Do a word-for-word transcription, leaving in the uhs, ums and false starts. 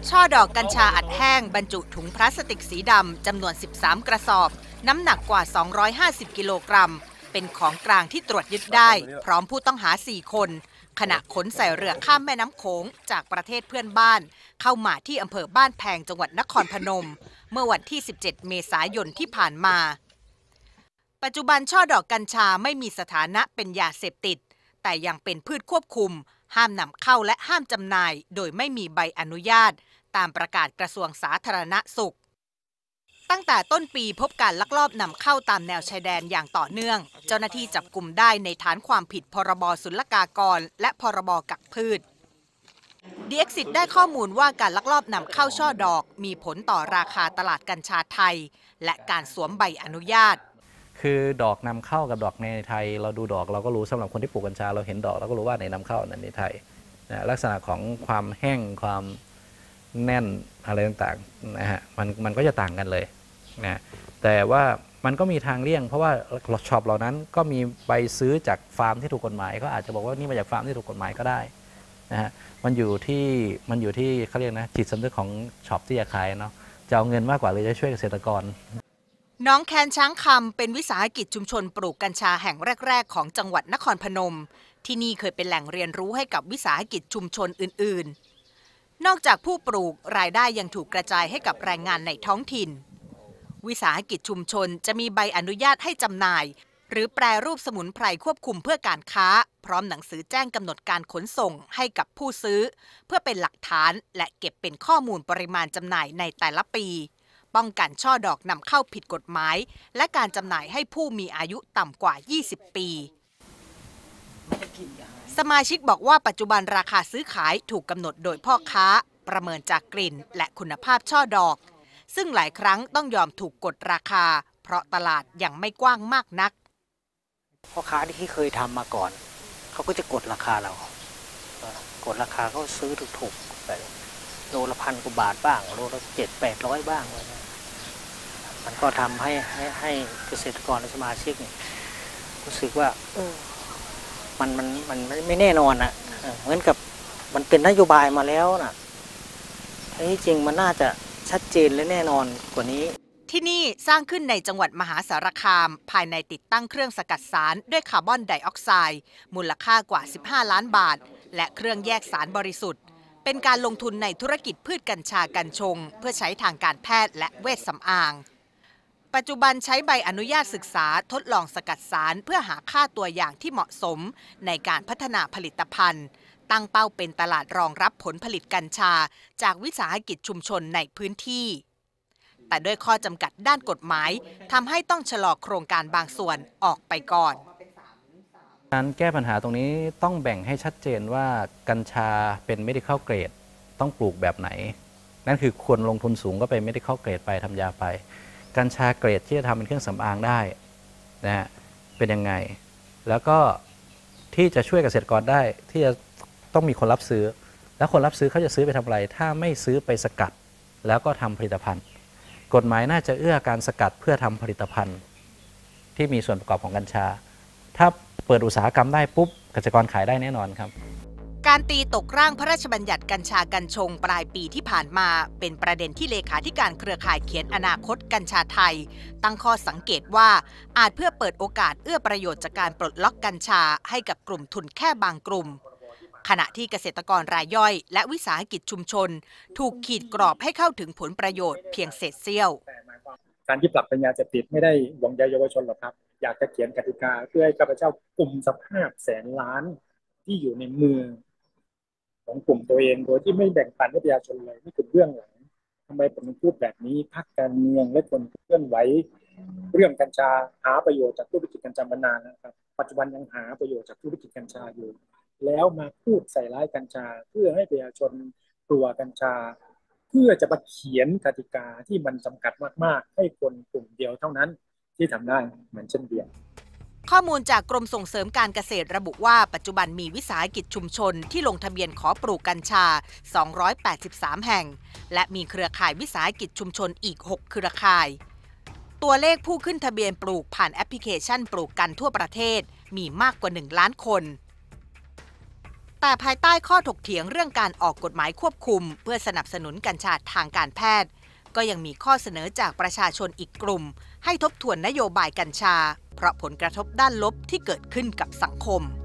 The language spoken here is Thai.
ช่อดอกกัญชาอัดแห้งบรรจุถุงพลาสติกสีดำจำนวน สิบสาม กระสอบน้ำหนักกว่า สองร้อยห้าสิบ กิโลกรัมเป็นของกลางที่ตรวจยึดได้พร้อมผู้ต้องหา สี่ คนขณะขนใส่เรือข้ามแม่น้ำโขงจากประเทศเพื่อนบ้านเข้ามาที่อำเภอบ้านแพงจังหวัดนครพนมเมื่อวันที่ สิบเจ็ด เมษายนที่ผ่านมาปัจจุบันช่อดอกกัญชาไม่มีสถานะเป็นยาเสพติดแต่ยังเป็นพืชควบคุมห้ามนำเข้าและห้ามจำหน่ายโดยไม่มีใบอนุญาตตามประกาศกระทรวงสาธารณสุขตั้งแต่ต้นปีพบการลักลอบนำเข้าตามแนวชายแดนอย่างต่อเนื่องเจ้าหน้าที่จับกุมได้ในฐานความผิดพรบศุลกากรและพรบกักพืช ดี เอ็กซิส ได้ข้อมูลว่าการลักลอบนำเข้าช่อดอกมีผลต่อราคาตลาดกัญชาไทยและการสวมใบอนุญาตคือดอกนำเข้ากับดอกในไทยเราดูดอกเราก็รู้สำหรับคนที่ปลูกกัญชาเราเห็นดอกเราก็รู้ว่าในนำเข้าในไทยนะลักษณะของความแห้งความแน่นอะไรต่างๆนะฮะมันมันก็จะต่างกันเลยนะแต่ว่ามันก็มีทางเลี่ยงเพราะว่าช็อปเหล่านั้นก็มีใบซื้อจากฟาร์มที่ถูกกฎหมายก็อาจจะบอกว่านี่มาจากฟาร์มที่ถูกกฎหมายก็ได้นะฮะมันอยู่ที่มันอยู่ที่เขาเรียกนะจิตสำนึกของช็อปที่จะขายเนาะจะเอาเงินมากกว่าเลยจะช่วยเกษตรกรน้องแคนช้างคำเป็นวิสาหกิจชุมชนปลูกกัญชาแห่งแรกๆของจังหวัดนครพนมที่นี่เคยเป็นแหล่งเรียนรู้ให้กับวิสาหกิจชุมชนอื่นๆนอกจากผู้ปลูกรายได้ยังถูกกระจายให้กับแรงงานในท้องถิ่นวิสาหกิจชุมชนจะมีใบอนุญาตให้จำหน่ายหรือแปรรูปสมุนไพรควบคุมเพื่อการค้าพร้อมหนังสือแจ้งกำหนดการขนส่งให้กับผู้ซื้อเพื่อเป็นหลักฐานและเก็บเป็นข้อมูลปริมาณจำหน่ายในแต่ละปีป้องกันช่อดอกนำเข้าผิดกฎหมายและการจำหน่ายให้ผู้มีอายุต่ำกว่า ยี่สิบ ปีสมาชิกบอกว่าปัจจุบันราคาซื้อขายถูกกำหนดโดยพ่อค้าประเมินจากกลิ่นและคุณภาพช่อดอกซึ่งหลายครั้งต้องยอมถูกกดราคาเพราะตลาดยังไม่กว้างมากนักพ่อค้าที่เคยทำมาก่อนเขาก็จะกดราคาเรากดราคาเขาซื้อถูกๆแบบโลละพันกว่าบาทบ้างโลละเจ็ดแปดร้อยบ้างเลยนะมันก็ทำให้ให้ให้เกษตรกรและสมาชิกรู้สึกว่าเออมันมันมันไม่แน่นอนอ่ะเหมือนกับมันเป็นนโยบายมาแล้วน่ะที่จริงมันน่าจะชัดเจนและแน่นอนกว่านี้ที่นี่สร้างขึ้นในจังหวัดมหาสารคามภายในติดตั้งเครื่องสกัดสารด้วยคาร์บอนไดออกไซด์มูลค่ากว่าสิบห้าล้านบาทและเครื่องแยกสารบริสุทธิ์เป็นการลงทุนในธุรกิจพืชกัญชากัญชงเพื่อใช้ทางการแพทย์และเวชสำอางปัจจุบันใช้ใบอนุญาตศึกษาทดลองสกัดสารเพื่อหาค่าตัวอย่างที่เหมาะสมในการพัฒนาผลิตภัณฑ์ตั้งเป้าเป็นตลาดรองรับผลผลิตกัญชาจากวิสาหกิจชุมชนในพื้นที่แต่ด้วยข้อจำกัดด้านกฎหมายทำให้ต้องชะลอโครงการบางส่วนออกไปก่อนการแก้ปัญหาตรงนี้ต้องแบ่งให้ชัดเจนว่ากัญชาเป็น medical grade ต้องปลูกแบบไหนนั่นคือควรลงทุนสูงก็ไป medical grade ไปทำยาไปกัญชาเกรดที่จะทำเป็นเครื่องสำอางได้นะฮะเป็นยังไงแล้วก็ที่จะช่วยเกษตรกรได้ที่จะต้องมีคนรับซื้อแล้วคนรับซื้อเขาจะซื้อไปทำอะไรถ้าไม่ซื้อไปสกัดแล้วก็ทำผลิตภัณฑ์กฎหมายน่าจะเอื้อการสกัดเพื่อทำผลิตภัณฑ์ที่มีส่วนประกอบของกัญชาถ้าเปิดอุตสาหกรรมได้ปุ๊บเกษตรกรขายได้แน่นอนครับการตีตกร่างพระราชบัญญัติกัญชากัญชงปลายปีที่ผ่านมาเป็นประเด็นที่เลขาธิการเครือข่ายเขียนอนาคตกัญชาไทยตั้งข้อสังเกตว่าอาจเพื่อเปิดโอกาสเอื้อประโยชน์จากการปลดล็อกกัญชาให้กับกลุ่มทุนแค่บางกลุ่มขณะที่เกษตรกรรายย่อยและวิสาหกิจชุมชนถูกขีดกรอบให้เข้าถึงผลประโยชน์เพียงเศษเสี้ยวการที่ปรับเป็นยาเสพติดไม่ได้หวังใยเยาวชนหรอกครับอยากจะเขียนกติกาเพื่อให้ข้าพเจ้ากลุ่มสภาพแสนล้านที่อยู่ในมือของกลุ่มตัวเองโดยที่ไม่แบ่งปันให้ประชาชนเลยนี่คือเรื่องหลังทำไมผมพูดแบบนี้พรรคการเมืองและคนเคลื่อนไหวเรื่องกัญชาหาประโยชน์จากธุรกิจกัญชามานานนะครับปัจจุบันยังหาประโยชน์จากธุรกิจกัญชาอยู่แล้วมาพูดใส่ร้ายกัญชาเพื่อให้ประชาชนกลัวกัญชาเพื่อจะมาเขียนกติกาที่มันจำกัดมากๆให้คนกลุ่มเดียวเท่านั้นที่ทำได้เหมือนเช่นเดียวข้อมูลจากกรมส่งเสริมการเกษตรระบุว่าปัจจุบันมีวิสาหกิจชุมชนที่ลงทะเบียนขอปลูกกัญชาสองร้อยแปดสิบสามแห่งและมีเครือข่ายวิสาหกิจชุมชนอีกหกเครือข่ายตัวเลขผู้ขึ้นทะเบียนปลูกผ่านแอปพลิเคชันปลูกกันทั่วประเทศมีมากกว่าหนึ่งล้านคนแต่ภายใต้ข้อถกเถียงเรื่องการออกกฎหมายควบคุมเพื่อสนับสนุนกัญชาทางการแพทย์ก็ยังมีข้อเสนอจากประชาชนอีกกลุ่มให้ทบทวนนโยบายกัญชาเพราะผลกระทบด้านลบที่เกิดขึ้นกับสังคม